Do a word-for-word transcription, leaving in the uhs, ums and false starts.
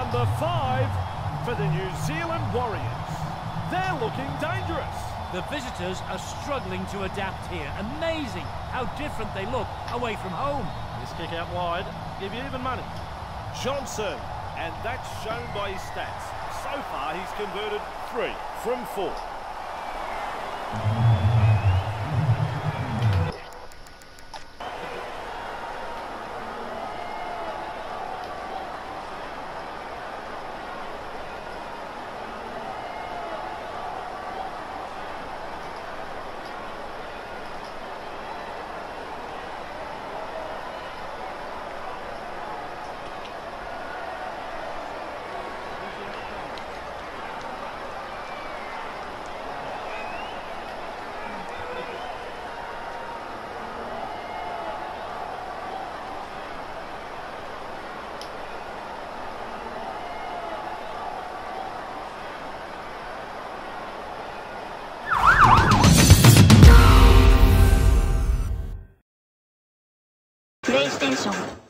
number five for the New Zealand Warriors. They're looking dangerous. The visitors are struggling to adapt here. Amazing how different they look away from home. This kick out wide, give you even money. Johnson, and that's shown by his stats. So far, he's converted three from four. PlayStation